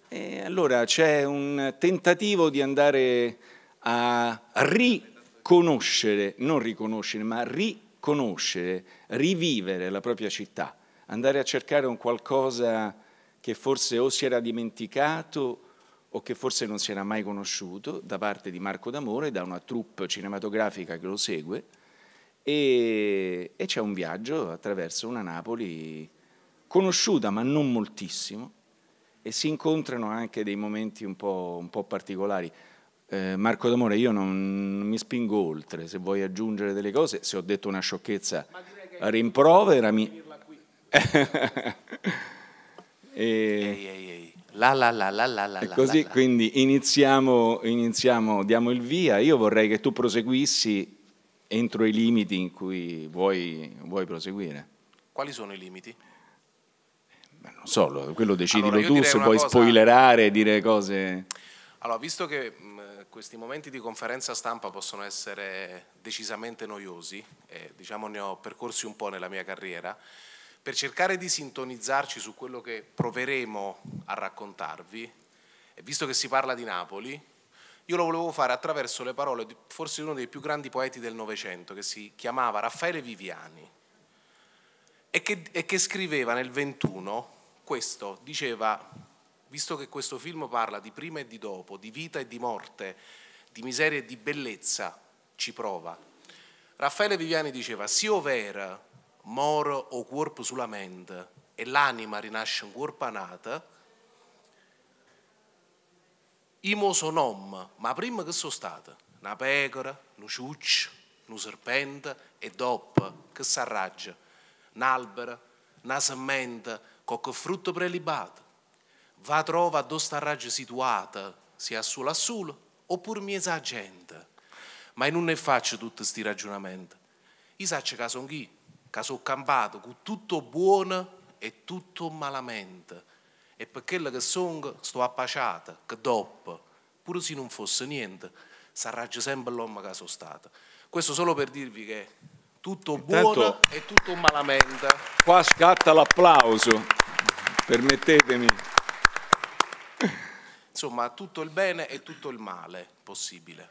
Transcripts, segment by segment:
E allora c'è un tentativo di andare a riconoscere, non riconoscere, ma riconoscere, rivivere la propria città, andare a cercare un qualcosa che forse o si era dimenticato o che forse non si era mai conosciuto da parte di Marco D'Amore, da una troupe cinematografica che lo segue, e c'è un viaggio attraverso una Napoli conosciuta ma non moltissimo, e si incontrano anche dei momenti un po' particolari. Marco D'Amore, io non mi spingo oltre, se vuoi aggiungere delle cose, se ho detto una sciocchezza rimproverami. Ehi. E così, quindi iniziamo, diamo il via. Io vorrei che tu proseguissi entro i limiti in cui vuoi proseguire. Quali sono i limiti? Non so, quello decidilo Allora, tu, se vuoi spoilerare, dire cose. Allora, visto che questi momenti di conferenza stampa possono essere decisamente noiosi, e diciamo ne ho percorsi un po' nella mia carriera, per cercare di sintonizzarci su quello che proveremo a raccontarvi, e visto che si parla di Napoli, io lo volevo fare attraverso le parole di forse uno dei più grandi poeti del Novecento, che si chiamava Raffaele Viviani, e che scriveva nel 21 questo, diceva: visto che questo film parla di prima e di dopo, di vita e di morte, di miseria e di bellezza, ci prova. Raffaele Viviani diceva: «Si over mor o corpo sulla mente e l'anima rinasce in corpo nata, imo sonom, ma prima che sono stata una pecora, un ciuccio, un serpente e dopo che si arraggia, un albero, una semente con che frutto prelibato. Va trova dove sta raggia situata, sia sulla sola oppure miesa a gente. Ma non ne faccio tutti questi ragionamenti. Io so che sono chi, che sono campato con tutto buono e tutto malamente. E per quello che sono, sto appasciata, che dopo, pure se non fosse niente, si arraggia sempre l'uomo che sono stato». Questo solo per dirvi che tutto buono e tutto malamente. Qua scatta l'applauso, permettetemi. Insomma, tutto il bene e tutto il male possibile.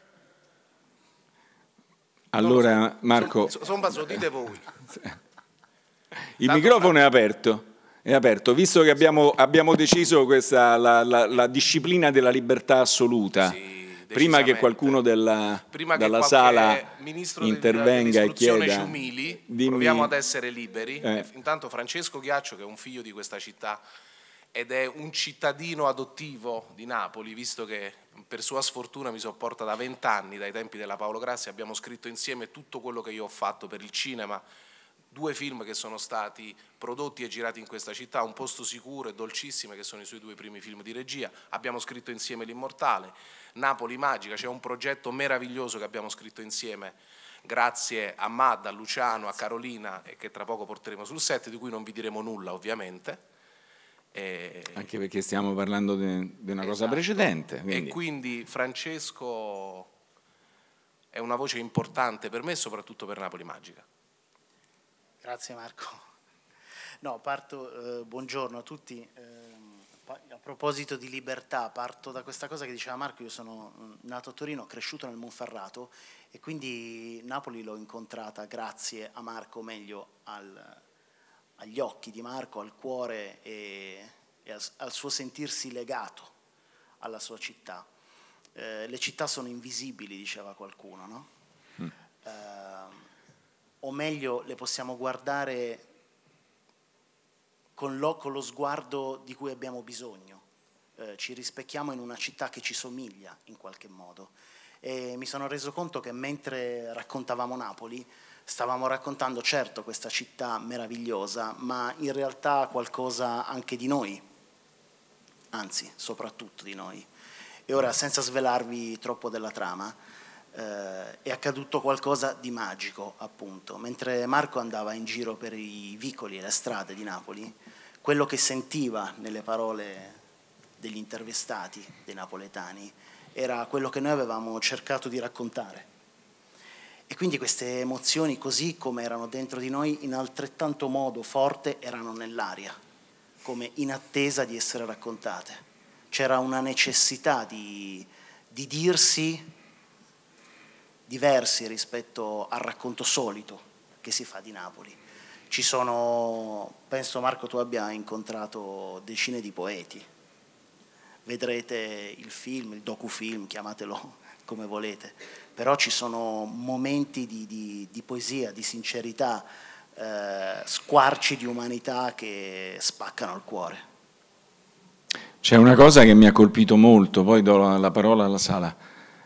Allora, so. Marco, Dite voi. Il microfono è aperto, visto che abbiamo deciso la disciplina della libertà assoluta. Sì, prima che qualcuno dalla sala intervenga e chieda, Ciumili, proviamo ad essere liberi. Intanto Francesco Ghiaccio, che è un figlio di questa città ed è un cittadino adottivo di Napoli, visto che per sua sfortuna mi sopporta da 20 anni, dai tempi della Paolo Grassi, abbiamo scritto insieme tutto quello che io ho fatto per il cinema, 2 film che sono stati prodotti e girati in questa città, Un posto sicuro e Dolcissime, che sono i suoi 2 primi film di regia. Abbiamo scritto insieme L'Immortale, Napoli Magica, c'è un progetto meraviglioso che abbiamo scritto insieme grazie a Madda, a Luciano, a Carolina, e che tra poco porteremo sul set, di cui non vi diremo nulla ovviamente. Anche perché stiamo parlando di una cosa precedente. Quindi. E quindi Francesco è una voce importante per me, soprattutto per Napoli Magica. Grazie Marco. No, parto, buongiorno a tutti. A proposito di libertà, parto da questa cosa che diceva Marco. Io sono nato a Torino, cresciuto nel Monferrato, e quindi Napoli l'ho incontrata grazie a Marco, meglio agli occhi di Marco, al cuore e al suo sentirsi legato alla sua città. Le città sono invisibili, diceva qualcuno, no? O meglio, le possiamo guardare con lo sguardo di cui abbiamo bisogno. Ci rispecchiamo in una città che ci somiglia in qualche modo. E mi sono reso conto che mentre raccontavamo Napoli, stavamo raccontando certo questa città meravigliosa, ma in realtà qualcosa anche di noi, anzi, soprattutto di noi. E ora, senza svelarvi troppo della trama, è accaduto qualcosa di magico, appunto. Mentre Marco andava in giro per i vicoli e le strade di Napoli, quello che sentiva nelle parole degli intervistati, dei napoletani, era quello che noi avevamo cercato di raccontare. E quindi queste emozioni, così come erano dentro di noi, in altrettanto modo forte erano nell'aria, come in attesa di essere raccontate. c'era una necessità di dirsi diversi rispetto al racconto solito che si fa di Napoli. Ci sono, penso Marco tu abbia incontrato decine di poeti, vedrete il film, il docufilm, chiamatelo come volete, però ci sono momenti di poesia, di sincerità, squarci di umanità che spaccano il cuore. C'è una cosa che mi ha colpito molto, poi do la parola alla Sala,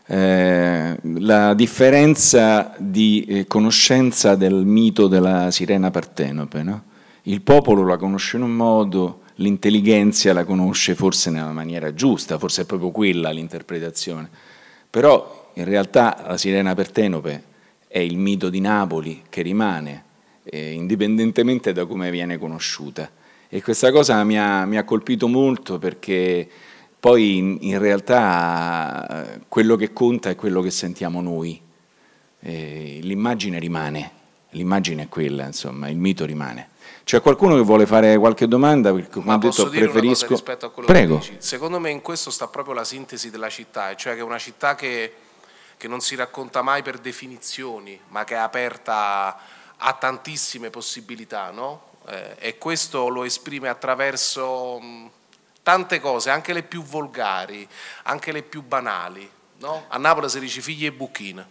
la differenza di conoscenza del mito della sirena Partenope, no? Il popolo la conosce in un modo, l'intelligenza la conosce forse nella maniera giusta, forse è proprio quella l'interpretazione, però in realtà la sirena Partenope è il mito di Napoli che rimane, indipendentemente da come viene conosciuta, e questa cosa mi ha colpito molto, perché poi in realtà quello che conta è quello che sentiamo noi, l'immagine rimane, l'immagine è quella, insomma, il mito rimane. C'è qualcuno che vuole fare qualche domanda? Perché, come Ma ho detto, posso dire preferisco... una cosa rispetto a quello Prego. che dici? Secondo me in questo sta proprio la sintesi della città, cioè che è una città che non si racconta mai per definizioni, ma che è aperta a tantissime possibilità, no? E questo lo esprime attraverso tante cose, anche le più volgari, anche le più banali, no? A Napoli si dice figli e bucchine.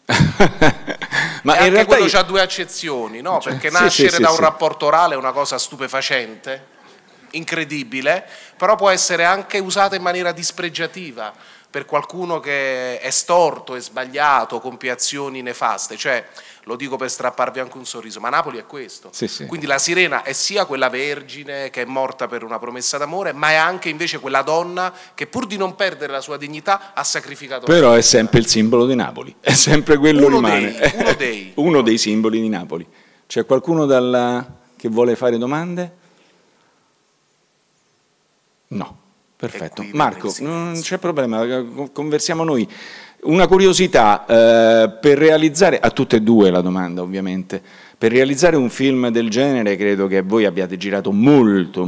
Ma e in realtà quello c'ha due accezioni, no? Cioè, perché sì, nascere sì, da sì, un rapporto orale è una cosa stupefacente, incredibile, però può essere anche usata in maniera dispregiativa per qualcuno che è storto, è sbagliato, compie azioni nefaste, cioè lo dico per strapparvi anche un sorriso, ma Napoli è questo. Sì, sì. Quindi la sirena è sia quella vergine che è morta per una promessa d'amore, ma è anche invece quella donna che pur di non perdere la sua dignità ha sacrificato. Però è sempre il simbolo di Napoli, è sempre quello rimane. Uno dei simboli di Napoli. C'è qualcuno che vuole fare domande? No, perfetto. Marco, non c'è problema, conversiamo noi. Una curiosità, per realizzare, a tutte e due la domanda ovviamente, per realizzare un film del genere credo che voi abbiate girato molto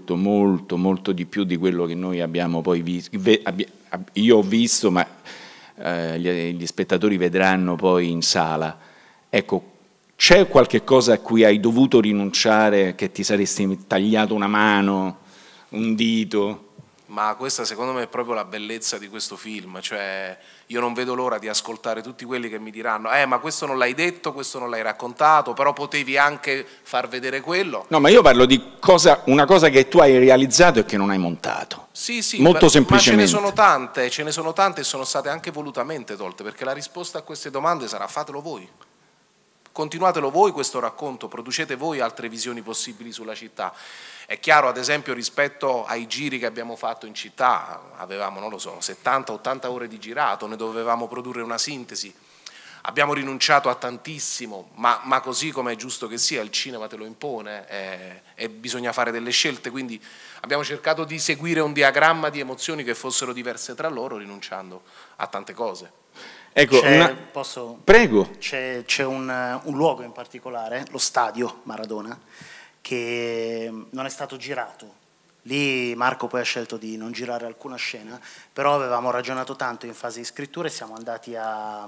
di più di quello che noi abbiamo poi visto, io ho visto, ma gli spettatori vedranno poi in sala. Ecco, c'è qualche cosa a cui hai dovuto rinunciare, che ti saresti tagliato una mano, un dito? Ma questa secondo me è proprio la bellezza di questo film, cioè io non vedo l'ora di ascoltare tutti quelli che mi diranno ma questo non l'hai detto, questo non l'hai raccontato, però potevi anche far vedere quello. No, ma io parlo di una cosa che tu hai realizzato e che non hai montato. Sì, molto semplicemente. Ma ce ne sono tante e sono state anche volutamente tolte, perché la risposta a queste domande sarà: fatelo voi. Continuatelo voi questo racconto, producete voi altre visioni possibili sulla città. È chiaro, ad esempio, rispetto ai giri che abbiamo fatto in città, avevamo, non lo so, 70-80 ore di girato, ne dovevamo produrre una sintesi. Abbiamo rinunciato a tantissimo, ma così come è giusto che sia, il cinema te lo impone e bisogna fare delle scelte, quindi abbiamo cercato di seguire un diagramma di emozioni che fossero diverse tra loro, rinunciando a tante cose. Ecco, Prego. C'è un luogo in particolare, lo stadio Maradona, che non è stato girato. Lì Marco poi ha scelto di non girare alcuna scena, però avevamo ragionato tanto in fase di scrittura e siamo andati a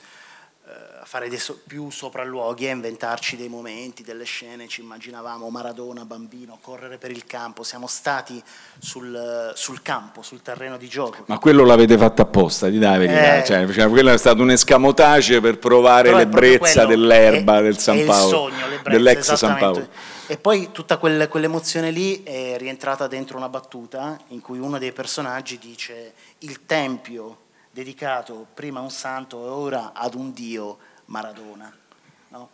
fare più sopralluoghi, a inventarci dei momenti, delle scene. Ci immaginavamo Maradona, bambino, correre per il campo. Siamo stati sul campo, sul terreno di gioco. Ma quello l'avete fatto apposta, di dare verità. Cioè, quello è stato un escamotage per provare l'ebbrezza dell'erba del San Paolo, dell'ex San Paolo. E poi tutta quell'emozione lì è rientrata dentro una battuta in cui uno dei personaggi dice: il tempio dedicato prima a un santo e ora ad un dio, Maradona, no?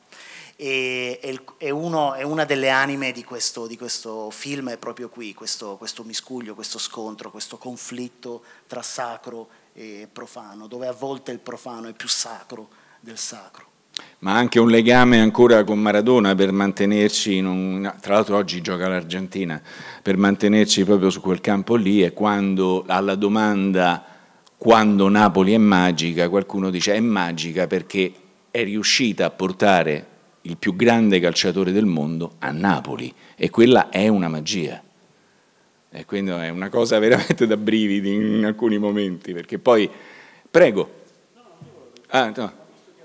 È una delle anime di questo film, è proprio qui, questo miscuglio, questo scontro, questo conflitto tra sacro e profano, dove a volte il profano è più sacro del sacro. Ma anche un legame ancora con Maradona per mantenerci, tra l'altro oggi gioca l'Argentina, per mantenerci proprio su quel campo lì, e quando alla domanda quando Napoli è magica, qualcuno dice è magica perché è riuscita a portare il più grande calciatore del mondo a Napoli, e quella è una magia. E quindi è una cosa veramente da brividi in alcuni momenti, perché poi... Prego. Ah, no.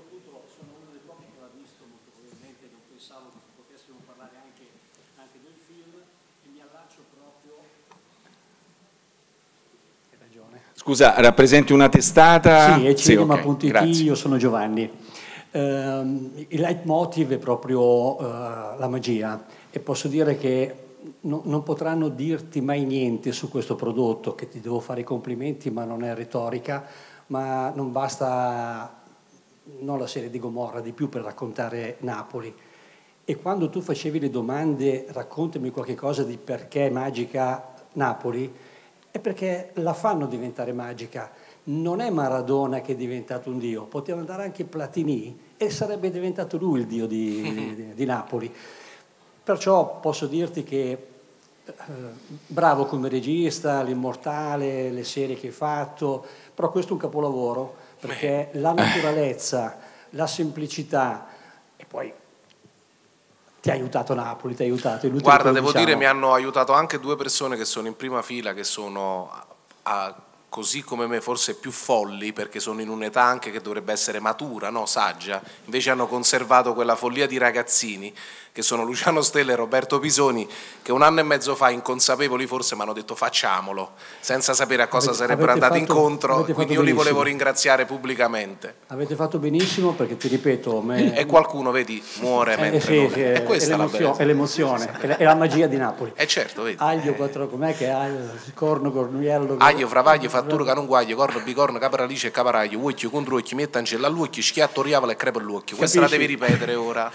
Scusa, rappresenti una testata? Sì, è cinema.it, okay, io sono Giovanni. Il leitmotiv è proprio la magia, e posso dire che non potranno dirti mai niente su questo prodotto, che ti devo fare i complimenti, ma non è retorica, ma non basta, non la serie di Gomorra, di più per raccontare Napoli. E quando tu facevi le domande, raccontami qualche cosa di perché è magica Napoli, è perché la fanno diventare magica. Non è Maradona che è diventato un dio, poteva andare anche Platini e sarebbe diventato lui il dio di Napoli. Perciò posso dirti che bravo come regista, l'Immortale, le serie che hai fatto, però questo è un capolavoro, perché la naturalezza, la semplicità, e poi ti ha aiutato Napoli, ti ha aiutato. Guarda, devo dire, mi hanno aiutato anche due persone che sono in prima fila, che sono così come me forse più folli, perché sono in un'età anche che dovrebbe essere matura, no, saggia, invece hanno conservato quella follia di ragazzini, che sono Luciano Stella e Roberto Pisoni, che 1 anno e mezzo fa, inconsapevoli forse, mi hanno detto facciamolo, senza sapere a cosa sarebbero andati incontro, quindi io li volevo ringraziare pubblicamente. Avete fatto benissimo, perché ti ripeto... E qualcuno, vedi, muore mentre sì, è questa è la bellezza. È l'emozione, è la magia di Napoli. Certo, vedi. Aglio, com'è che è? Corno, cornuiello... Aglio, fravaglio, fattura, canunguaglio, corno, bicorno, caparalice e caparaglio, uocchio, contro occhio, mettangella all'occhio, schiatto, riavola e crepa all'occhio. Questa la devi ripetere ora.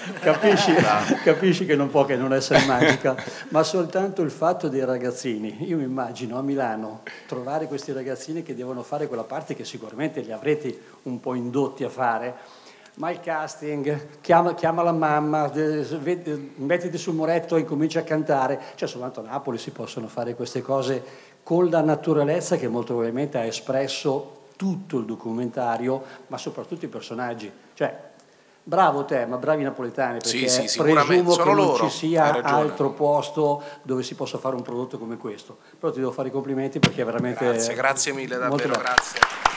Capisci che non può che non essere magica, ma soltanto il fatto dei ragazzini. Io mi immagino a Milano trovare questi ragazzini che devono fare quella parte che sicuramente li avrete un po' indotti a fare, ma il casting, chiama la mamma, mettiti sul muretto e incomincia a cantare, cioè soltanto a Napoli si possono fare queste cose con la naturalezza che molto probabilmente ha espresso tutto il documentario, ma soprattutto i personaggi. Cioè, bravo te, ma bravi napoletani, perché sì, presumo sono che non loro, ci sia altro posto dove si possa fare un prodotto come questo. Però ti devo fare i complimenti, perché è veramente... Grazie mille, davvero, grazie.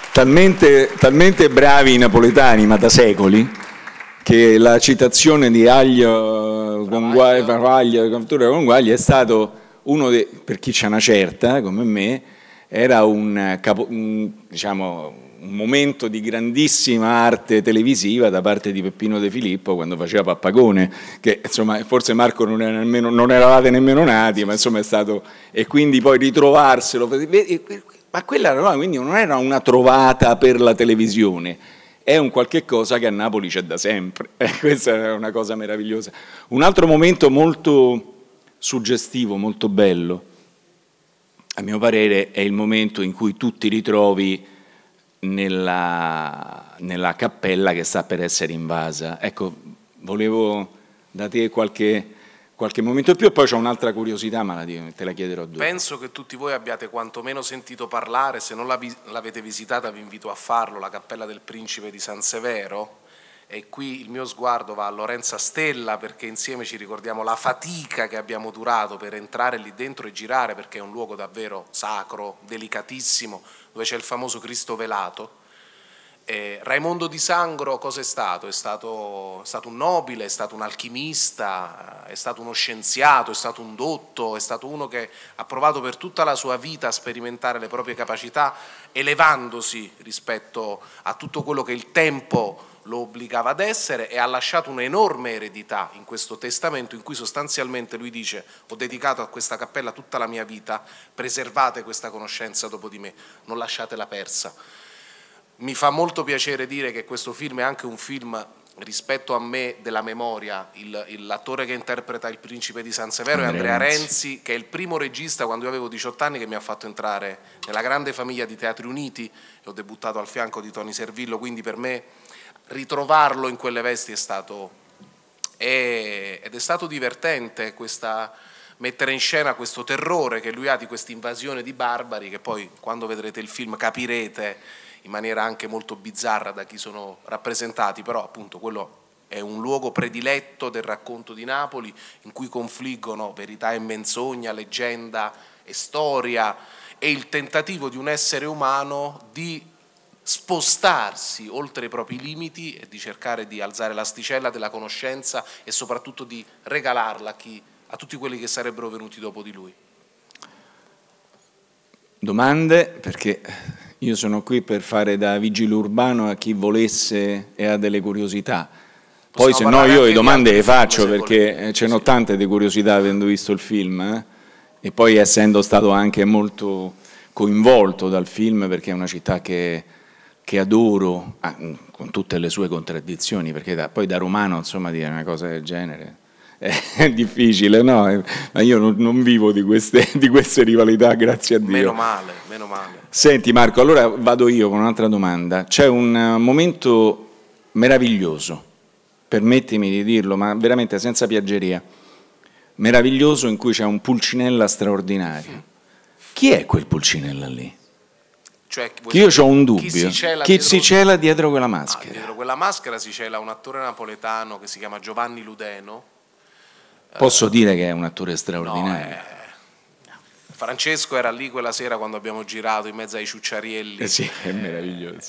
Talmente bravi i napoletani, ma da secoli, che la citazione di aglio, travaglio, cattura con guaglia è stato uno dei, per chi c'è una certa, come me, era un momento di grandissima arte televisiva da parte di Peppino De Filippo quando faceva Pappagone, che insomma forse Marco non eravate nemmeno nati, ma insomma è stato, e quindi poi ritrovarselo, ma quella quindi non era una trovata per la televisione, è un qualche cosa che a Napoli c'è da sempre, questa è una cosa meravigliosa. Un altro momento molto suggestivo, molto bello, a mio parere, è il momento in cui tu ti ritrovi nella cappella che sta per essere invasa. Ecco, volevo da te qualche momento in più, e poi c'ho un'altra curiosità, ma te la chiederò dopo. Penso che tutti voi abbiate quantomeno sentito parlare, se non l'avete visitata vi invito a farlo, la Cappella del Principe di San Severo, e qui il mio sguardo va a Lorenza Stella, perché insieme ci ricordiamo la fatica che abbiamo durato per entrare lì dentro e girare, perché è un luogo davvero sacro, delicatissimo, dove c'è il famoso Cristo velato. Raimondo di Sangro cosa è stato? È stato un nobile, è stato un alchimista, è stato uno scienziato, è stato un dotto, è stato uno che ha provato per tutta la sua vita a sperimentare le proprie capacità, elevandosi rispetto a tutto quello che il tempo lo obbligava ad essere, e ha lasciato un'enorme eredità in questo testamento in cui sostanzialmente lui dice: ho dedicato a questa cappella tutta la mia vita, preservate questa conoscenza dopo di me, non lasciatela persa. Mi fa molto piacere dire che questo film è anche un film, rispetto a me, della memoria. L'attore che interpreta il Principe di San Severo è Andrea Renzi, che è il primo regista, quando io avevo 18 anni, che mi ha fatto entrare nella grande famiglia di Teatri Uniti, e ho debuttato al fianco di Tony Servillo, quindi per me ritrovarlo in quelle vesti ed è stato divertente mettere in scena questo terrore che lui ha di questa invasione di barbari, che poi quando vedrete il film capirete in maniera anche molto bizzarra da chi sono rappresentati, però appunto quello è un luogo prediletto del racconto di Napoli, in cui confliggono verità e menzogna, leggenda e storia, e il tentativo di un essere umano di spostarsi oltre i propri limiti e di cercare di alzare l'asticella della conoscenza e soprattutto di regalarla a tutti quelli che sarebbero venuti dopo di lui. Domande? Perché io sono qui per fare da vigile urbano a chi volesse e ha delle curiosità. Poi se no io le domande le faccio, perché ce n'ho tante di curiosità avendo visto il film, e poi essendo stato anche molto coinvolto dal film, perché è una città che adoro, con tutte le sue contraddizioni, perché poi da romano, insomma, dire una cosa del genere è difficile, no? Ma io non vivo di queste rivalità, grazie a Dio. Meno male, meno male. Senti Marco, allora vado io con un'altra domanda. C'è un momento meraviglioso, permettimi di dirlo, ma veramente senza piaggeria, meraviglioso, in cui c'è un Pulcinella straordinario. Chi è quel Pulcinella lì? Cioè, io ho un dubbio. Chi si cela dietro quella maschera? Dietro quella maschera si cela un attore napoletano che si chiama Giovanni Ludeno. Posso dire che è un attore straordinario? No, Francesco era lì quella sera quando abbiamo girato in mezzo ai ciucciarielli. Sì, è meraviglioso.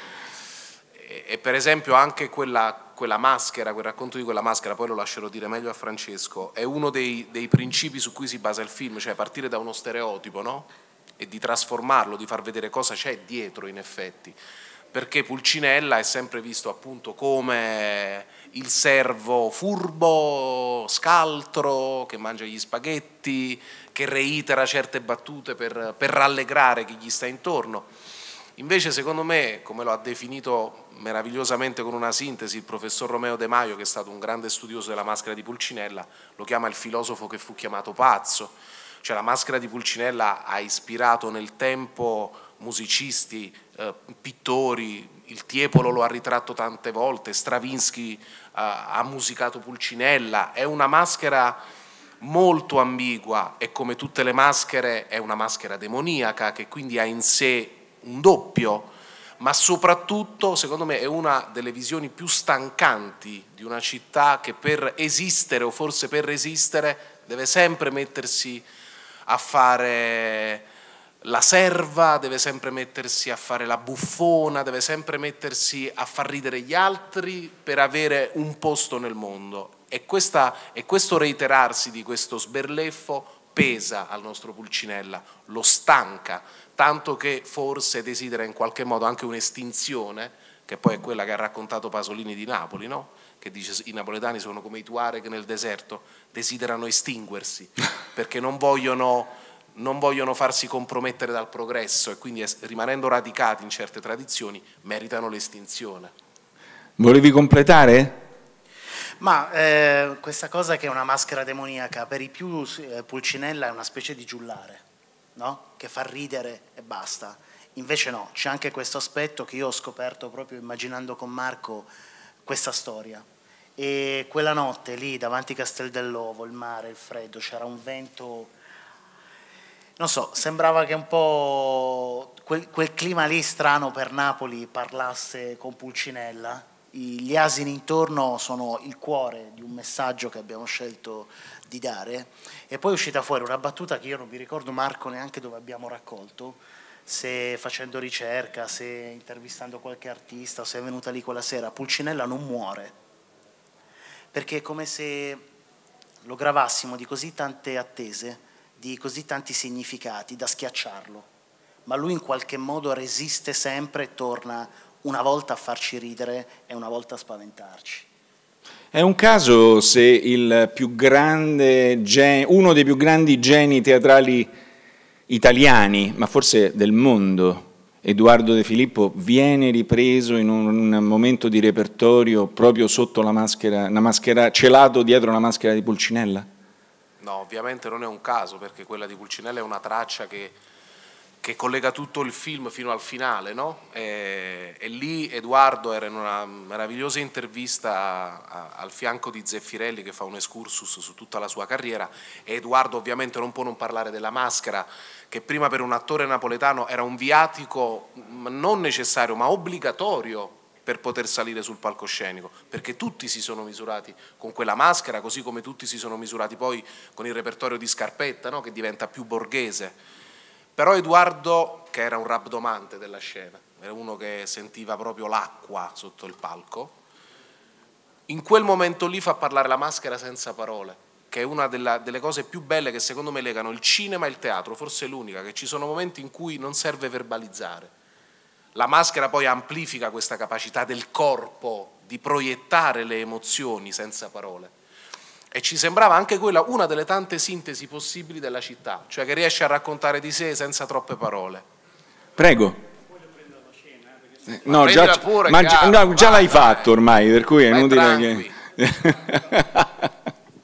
E per esempio anche quella maschera, quel racconto di quella maschera, poi lo lascerò dire meglio a Francesco, è uno dei principi su cui si basa il film, cioè partire da uno stereotipo, no? E di trasformarlo, di far vedere cosa c'è dietro in effetti, perché Pulcinella è sempre visto appunto come il servo furbo, scaltro, che mangia gli spaghetti, che reitera certe battute per rallegrare chi gli sta intorno. Invece secondo me, come lo ha definito meravigliosamente con una sintesi il professor Romeo De Maio, che è stato un grande studioso della maschera di Pulcinella, lo chiama il filosofo che fu chiamato pazzo. Cioè la maschera di Pulcinella ha ispirato nel tempo musicisti, pittori, il Tiepolo lo ha ritratto tante volte, Stravinsky ha musicato Pulcinella, è una maschera molto ambigua e come tutte le maschere è una maschera demoniaca che quindi ha in sé un doppio, ma soprattutto secondo me è una delle visioni più stancanti di una città che per esistere o forse per resistere deve sempre mettersi a fare la serva, deve sempre mettersi a fare la buffona, deve sempre mettersi a far ridere gli altri per avere un posto nel mondo. E questo reiterarsi di questo sberleffo pesa al nostro Pulcinella, lo stanca, tanto che forse desidera in qualche modo anche un'estinzione, che poi è quella che ha raccontato Pasolini di Napoli, no? Che dice i napoletani sono come i Tuareg nel deserto, desiderano estinguersi perché non vogliono farsi compromettere dal progresso e quindi rimanendo radicati in certe tradizioni meritano l'estinzione. Volevi completare? Ma questa cosa che è una maschera demoniaca, per i più Pulcinella è una specie di giullare, no? Che fa ridere e basta. Invece no, c'è anche questo aspetto che io ho scoperto proprio immaginando con Marco questa storia. E quella notte lì davanti a Castel dell'Ovo, il mare, il freddo, c'era un vento, non so, sembrava che un po' quel clima lì strano per Napoli parlasse con Pulcinella. Gli asini intorno sono il cuore di un messaggio che abbiamo scelto di dare, e poi è uscita fuori una battuta che io non mi ricordo, Marco, neanche dove abbiamo raccolto, se facendo ricerca, se intervistando qualche artista, o se è venuta lì quella sera. Pulcinella non muore, perché è come se lo gravassimo di così tante attese, di così tanti significati, da schiacciarlo, ma lui in qualche modo resiste sempre e torna una volta a farci ridere e una volta a spaventarci. È un caso se il più grande, uno dei più grandi geni teatrali italiani, ma forse del mondo, Edoardo De Filippo, viene ripreso in un momento di repertorio proprio sotto una maschera, celato dietro la maschera di Pulcinella? No, ovviamente non è un caso, perché quella di Pulcinella è una traccia che collega tutto il film fino al finale, no? E lì Edoardo era in una meravigliosa intervista al fianco di Zeffirelli, che fa un excursus su tutta la sua carriera, e Edoardo ovviamente non può non parlare della maschera, che prima per un attore napoletano era un viatico non necessario ma obbligatorio per poter salire sul palcoscenico, perché tutti si sono misurati con quella maschera, così come tutti si sono misurati poi con il repertorio di Scarpetta, no? Che diventa più borghese. Però Edoardo, che era un rabdomante della scena, era uno che sentiva proprio l'acqua sotto il palco, in quel momento lì fa parlare la maschera senza parole, che è una delle cose più belle che secondo me legano il cinema e il teatro, forse è l'unica, che ci sono momenti in cui non serve verbalizzare. La maschera poi amplifica questa capacità del corpo di proiettare le emozioni senza parole. E ci sembrava anche quella una delle tante sintesi possibili della città, cioè che riesce a raccontare di sé senza troppe parole. Prego. No, già, pure, ma caro, già l'hai fatto ormai, per cui è inutile che...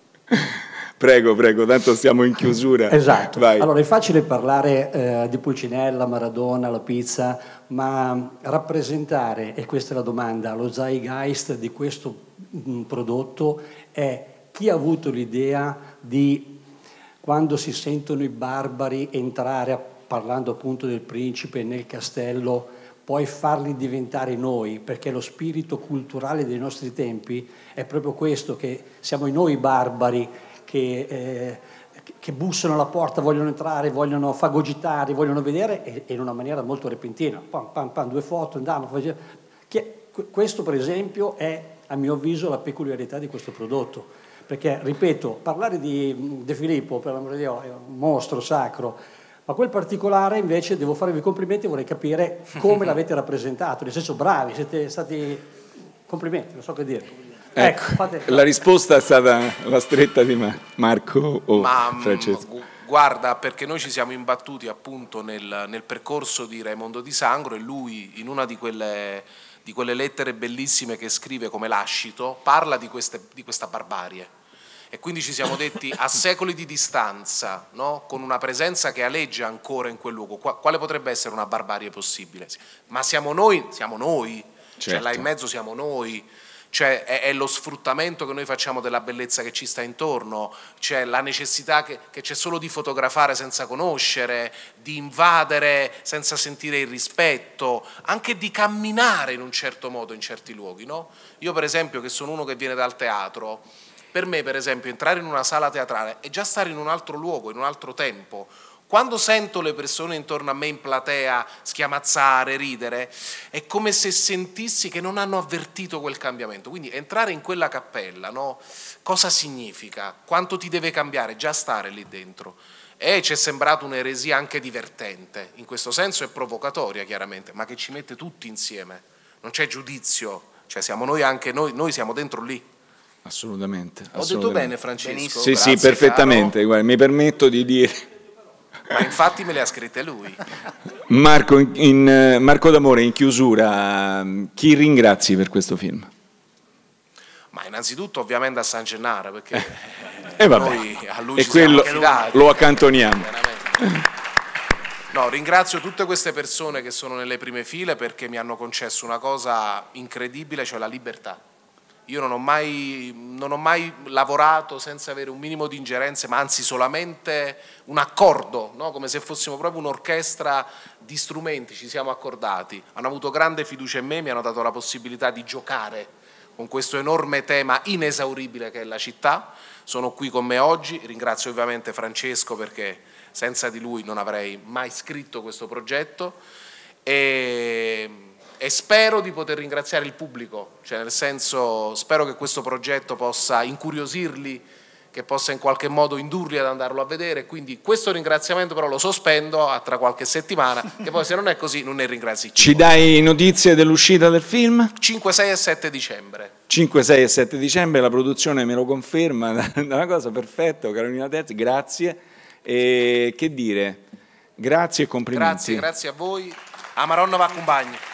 Prego, tanto stiamo in chiusura. Esatto. Vai. Allora, è facile parlare di Pulcinella, Maradona, la pizza, ma rappresentare, e questa è la domanda, lo zeitgeist di questo prodotto è chi ha avuto l'idea di, quando si sentono i barbari entrare, parlando appunto del principe, nel castello, poi farli diventare noi, perché lo spirito culturale dei nostri tempi è proprio questo, che siamo noi barbari che bussano alla porta, vogliono entrare, vogliono fagocitare, vogliono vedere, e in una maniera molto repentina, pam, pam, pam, 2 foto, andiamo. Questo per esempio è, a mio avviso, la peculiarità di questo prodotto, perché, ripeto, parlare di De Filippo, per l'amore di Dio, è un mostro sacro, ma quel particolare invece devo farvi complimenti e vorrei capire come l'avete rappresentato, nel senso, bravi, siete stati, complimenti, non so che dire. Ecco, la risposta è stata la stretta di Marco o Francesco. Guarda, perché noi ci siamo imbattuti appunto nel percorso di Raimondo Di Sangro, e lui in una di quelle lettere bellissime che scrive come Lascito parla di questa barbarie. E quindi ci siamo detti, a secoli di distanza, no? Con una presenza che aleggia ancora in quel luogo, quale potrebbe essere una barbarie possibile? Ma siamo noi, certo. Cioè là in mezzo siamo noi. Cioè è lo sfruttamento che noi facciamo della bellezza che ci sta intorno, c'è la necessità che c'è solo di fotografare senza conoscere, di invadere senza sentire il rispetto, anche di camminare in un certo modo in certi luoghi, no? Io per esempio, che sono uno che viene dal teatro, per me per esempio entrare in una sala teatrale è già stare in un altro luogo, in un altro tempo. Quando sento le persone intorno a me in platea schiamazzare, ridere, è come se sentissi che non hanno avvertito quel cambiamento. Quindi entrare in quella cappella, no? Cosa significa? Quanto ti deve cambiare? Già stare lì dentro. E ci è sembrato un'eresia anche divertente, in questo senso è provocatoria chiaramente, ma che ci mette tutti insieme. Non c'è giudizio, cioè siamo noi, anche noi siamo dentro lì. Assolutamente. Ho detto bene, Francesco? Sì, grazie, sì, perfettamente. Guarda, mi permetto di dire... Ma infatti me le ha scritte lui. Marco D'Amore, in chiusura, chi ringrazi per questo film? Ma innanzitutto ovviamente a San Gennaro, perché noi a lui e ci siamo affidati. Lo accantoniamo. No, ringrazio tutte queste persone che sono nelle prime file, perché mi hanno concesso una cosa incredibile, cioè la libertà. Io non ho mai lavorato senza avere un minimo di ingerenze, ma anzi solamente un accordo, no? Come se fossimo proprio un'orchestra di strumenti, ci siamo accordati. Hanno avuto grande fiducia in me, mi hanno dato la possibilità di giocare con questo enorme tema inesauribile che è la città. Sono qui con me oggi, ringrazio ovviamente Francesco, perché senza di lui non avrei mai scritto questo progetto. E spero di poter ringraziare il pubblico, cioè nel senso, spero che questo progetto possa incuriosirli, che possa in qualche modo indurli ad andarlo a vedere, quindi questo ringraziamento però lo sospendo a tra qualche settimana, che poi se non è così non ne ringrazi. Ci dai notizie dell'uscita del film? 5, 6 e 7 dicembre. 5, 6 e 7 dicembre, la produzione me lo conferma, una cosa perfetta. Carolina Terzi, grazie, e che dire, grazie e complimenti. Grazie a voi, a Maronna va a compagni.